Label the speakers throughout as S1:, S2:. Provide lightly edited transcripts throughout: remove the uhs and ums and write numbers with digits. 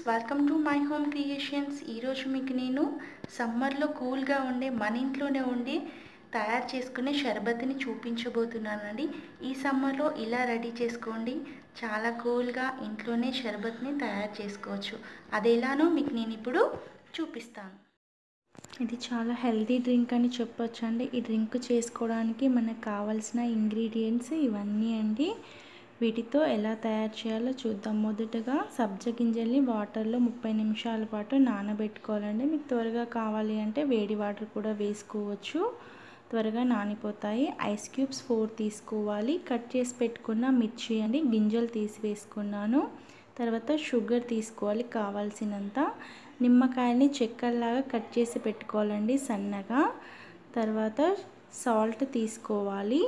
S1: Welcome to my home creations. ఈరోజు మీకు నేను సమ్మర్లో కూల్గా ఉండే మన ఇంట్లోనే ఉండి తయారు చేసుకునే షర్బత్ని చూపించబోతున్నానండి. ఈ సమ్మర్లో ఇలా రెడీ చేసుకోండి, చాలా కూల్గా ఇంట్లోనే షర్బత్ని తయారు చేసుకోవచ్చు. అది ఎలానో మీకు నేను ఇప్పుడు చూపిస్తాను. ఇది చాలా హెల్తీ డ్రింక్ అని చెప్పొచ్చు అండి. ఈ డ్రింక్ చేసుకోవడానికి మనకు కావాల్సిన ఇంగ్రీడియంట్స్ ఇవన్నీ అండి. వీటితో ఎలా తయారు చేయాలో చూద్దాం. మొదటగా సబ్జా గింజల్ని వాటర్లో 30 నిమిషాల పాటు నానబెట్టుకోవాలండి. మీకు త్వరగా కావాలి అంటే వేడి వాటర్ కూడా వేసుకోవచ్చు, త్వరగా నానిపోతాయి. ఐస్ క్యూబ్స్ 4 తీసుకోవాలి. కట్ చేసి పెట్టుకున్న మిర్చి అండి, గింజలు తీసి వేసుకున్నాను. తర్వాత షుగర్ తీసుకోవాలి కావాల్సినంత. నిమ్మకాయని చెక్కల్లాగా కట్ చేసి పెట్టుకోవాలండి సన్నగా. తర్వాత సాల్ట్ తీసుకోవాలి.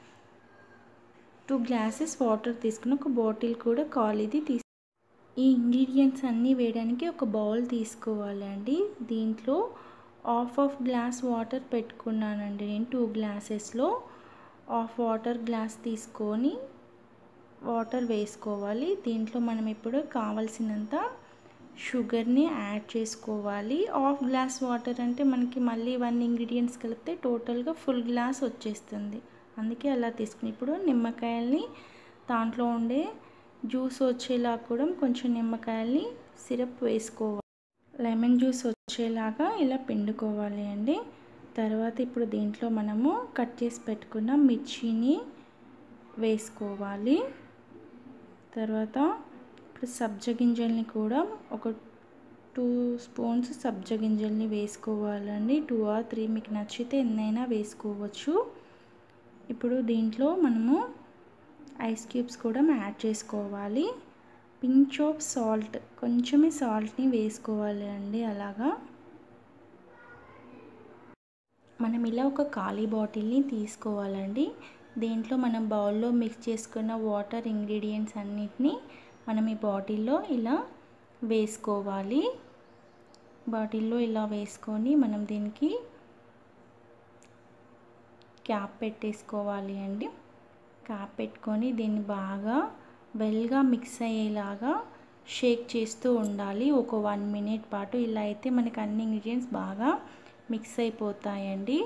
S1: 2 గ్లాసెస్ వాటర్ తీసుకుని ఒక బాటిల్ కూడా ఖాళీది ఈ ఇంగ్రీడియంట్స్ అన్నీ వేయడానికి ఒక బౌల్ తీసుకోవాలి అండి. దీంట్లో హాఫ్ గ్లాస్ వాటర్ పెట్టుకున్నానండి నేను. 2 గ్లాసెస్లో హాఫ్ వాటర్ గ్లాస్ తీసుకొని వాటర్ వేసుకోవాలి. దీంట్లో మనం ఇప్పుడు కావాల్సినంత షుగర్ని యాడ్ చేసుకోవాలి. హాఫ్ గ్లాస్ వాటర్ అంటే మనకి మళ్ళీ 1 ఇంగ్రీడియంట్స్ కలిపితే టోటల్గా ఫుల్ గ్లాస్ వచ్చేస్తుంది, అందుకే అలా తీసుకుని ఇప్పుడు నిమ్మకాయల్ని దాంట్లో ఉండే జ్యూస్ వచ్చేలా కూడా కొంచెం నిమ్మకాయల్ని సిరప్ వేసుకోవాలి. లెమన్ జ్యూస్ వచ్చేలాగా ఇలా పిండుకోవాలి అండి. తర్వాత ఇప్పుడు దీంట్లో మనము కట్ చేసి పెట్టుకున్న మిర్చిని వేసుకోవాలి. తర్వాత ఇప్పుడు సబ్జా గింజల్ని కూడా ఒక 2 స్పూన్స్ సబ్జా గింజల్ని వేసుకోవాలండి. 2 or 3 మీకు నచ్చితే ఎన్నైనా వేసుకోవచ్చు. ఇప్పుడు దీంట్లో మనము ఐస్ క్యూబ్స్ కూడా యాడ్ చేసుకోవాలి. పించ్ ఆఫ్ సాల్ట్, కొంచెమే సాల్ట్ని వేసుకోవాలి అండి. అలాగా మనం ఇలా ఒక ఖాళీ బాటిల్ని తీసుకోవాలండి. దీంట్లో మనం బౌల్లో మిక్స్ చేసుకున్న వాటర్ ఇంగ్రీడియంట్స్ అన్నిటినీ మనం ఈ బాటిల్లో ఇలా వేసుకోవాలి. బాటిల్లో ఇలా వేసుకొని మనం దీనికి క్యాప్ పెట్టేసుకోవాలి అండి. క్యాప్ పెట్టుకొని దీన్ని బాగా వెల్గా మిక్స్ అయ్యేలాగా షేక్ చేస్తూ ఉండాలి ఒక 1 minute పాటు. ఇలా అయితే మనకి అన్ని ఇంగ్రీడియంట్స్ బాగా మిక్స్ అయిపోతాయండి.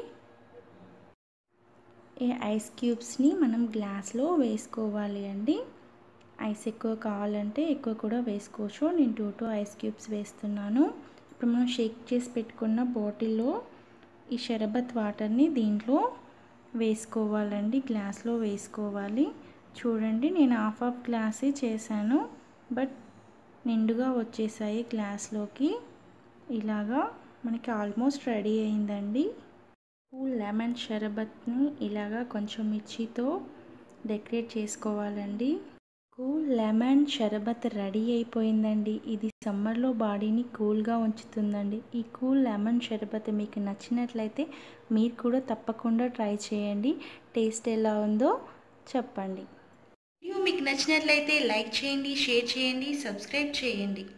S1: ఈ ఐస్ క్యూబ్స్ని మనం గ్లాస్లో వేసుకోవాలి అండి. ఐస్ ఎక్కువ కావాలంటే ఎక్కువ కూడా వేసుకోవచ్చు. నేను 2 ఐస్ క్యూబ్స్ వేస్తున్నాను. ఇప్పుడు మనం షేక్ చేసి పెట్టుకున్న బాటిల్లో ఈ షర్బత్ వాటర్ని దీంట్లో వేసుకోవాలండి, గ్లాస్లో వేసుకోవాలి. చూడండి, నేను హాఫ్ గ్లాసే చేశాను, బట్ నిండుగా వచ్చేసాయి గ్లాస్లోకి. ఇలాగా మనకి ఆల్మోస్ట్ రెడీ అయిందండి. కూల్ లెమన్ షర్బత్ని ఇలాగా కొంచెం మిర్చితో డెకరేట్ చేసుకోవాలండి. కూల్ లెమన్ షర్బత్ రెడీ అయిపోయిందండి. ఇది సమ్మర్లో బాడీని కూల్గా ఉంచుతుందండి. ఈ కూల్ లెమన్ షర్బత్ మీకు నచ్చినట్లయితే మీరు కూడా తప్పకుండా ట్రై చేయండి. టేస్ట్ ఎలా ఉందో చెప్పండి. వీడియో మీకు నచ్చినట్లయితే లైక్ చేయండి, షేర్ చేయండి, సబ్స్క్రైబ్ చేయండి.